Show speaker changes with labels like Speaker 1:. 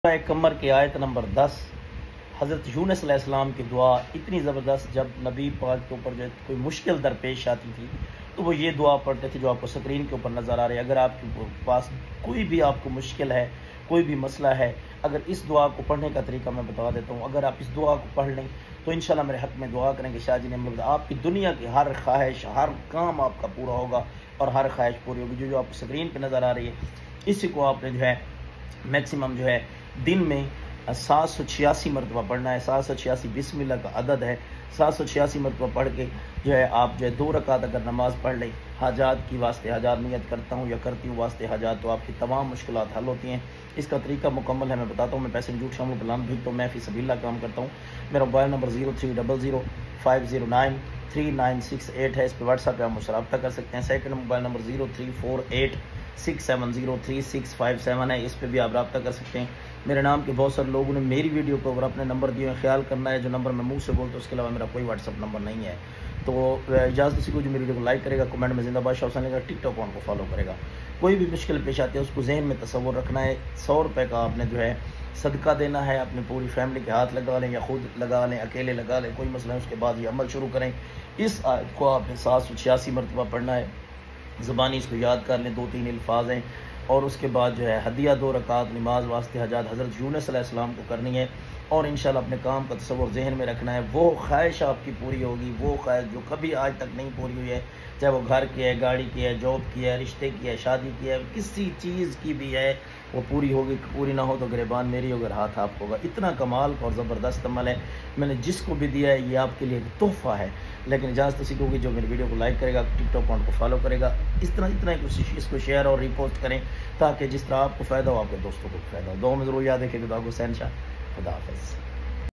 Speaker 1: سورہ قمر کی آیت نمبر 10 حضرت یونس علیہ السلام کی دعا اتنی زبردست، جب نبی پاک کے اوپر جو کوئی مشکل درپیش آتی تھی تو وہ یہ دعا پڑھتے تھے جو آپ کو اسکرین کے اوپر نظر آ رہی ہے۔ اگر آپ کے پاس کوئی بھی آپ کو مشکل ہے، کوئی بھی مسئلہ ہے، اگر اس دعا کو پڑھنے کا طریقہ میں بتا دیتا ہوں، اگر آپ اس دعا کو پڑھ لیں تو انشاءاللہ میرے حق میں دعا کریں کہ شاہ جی نے آپ کی دنیا کی ہر خواہش، ہر کام آپ کا پورا ہوگا اور ہر خواہش پوری ہوگی۔ جو آپ کو اسکرین پہ نظر آ رہی ہے، اسی کو آپ نے جو ہے میکسیمم جو ہے دن میں 786 مرتبہ پڑھنا ہے۔ 786 بسم اللہ کا عدد ہے۔ 786 مرتبہ پڑھ کے جو ہے آپ جو ہے 2 رکعت اگر نماز پڑھ لیں، حاجات کی واسطے حاجات نیت کرتا ہوں یا کرتی ہوں واسطے حاجات، تو آپ کی تمام مشکلات حل ہوتی ہیں۔ اس کا طریقہ مکمل ہے، میں بتاتا ہوں۔ میں پیسے جھوٹ شامل پلان بھیجتا ہوں، میں فی سبیل اللہ کام کرتا ہوں۔ میرا موبائل نمبر 0300509396 ہے، اس پہ واٹس ایپ پہ آپ مجھ سے رابطہ کر سکتے ہیں۔ سیکنڈ موبائل نمبر 0348670367 ہے، اس پہ بھی آپ رابطہ کر سکتے ہیں۔ میرے نام کے بہت سارے لوگوں نے میری ویڈیو کو اگر اپنے نمبر دیے ہیں، خیال کرنا ہے جو نمبر میں منہ سے بولتا ہوں اس کے علاوہ میرا کوئی واٹس ایپ نمبر نہیں ہے۔ تو اجازت اسی کو جو میری ویڈیو کو لائک کرے گا، کمنٹ میں زندہ باد شاہ حسین لے گا، ٹک ٹاک اکاؤنٹ کو فالو کرے گا۔ کوئی بھی مشکل پیش آتی ہے اس کو ذہن میں تصور رکھنا ہے۔ 100 روپے کا آپ نے جو ہے صدقہ دینا ہے، اپنی پوری فیملی کے ہاتھ لگا لیں یا خود لگا لیں، اکیلے لگا لیں، کوئی مسئلہ ہے، اس کے بعد یہ عمل شروع کریں۔ اس آیت کو آپ نے 786 مرتبہ پڑھنا ہے، زبانی اس کو یاد کر لیں، 2-3 الفاظ ہیں، اور اس کے بعد جو ہے ہدیہ 2 رکعت نماز واسطے حاجات حضرت یونس علیہ السلام کو کرنی ہے، اور انشاءاللہ اپنے کام کا تصور ذہن میں رکھنا ہے۔ وہ خواہش آپ کی پوری ہوگی، وہ خواہش جو کبھی آج تک نہیں پوری ہوئی ہے، چاہے وہ گھر کی ہے، گاڑی کی ہے، جاب کی ہے، رشتے کی ہے، شادی کی ہے، کسی چیز کی بھی ہے، وہ پوری ہوگی۔ پوری نہ ہو تو گریبان میری ہوگی، ہاتھ آپ ہوگا۔ اتنا کمال اور زبردست عمل ہے، میں نے جس کو بھی دیا ہے یہ آپ کے لیے ایک تحفہ ہے۔ لیکن اجازت اسی کو ہوگی جو میری ویڈیو کو لائک کرے گا، ٹک ٹاک اکاؤنٹ کو فالو کرے گا، اتنا اس کو شیئر اور ریپوسٹ کریں تاکہ جس طرح آپ کو فائدہ ہو آپ کے دوستوں کو فائدہ ہو۔ دعا میں ضرور یاد رکھیں کہ خدا حسین شاہ، خدا حافظ۔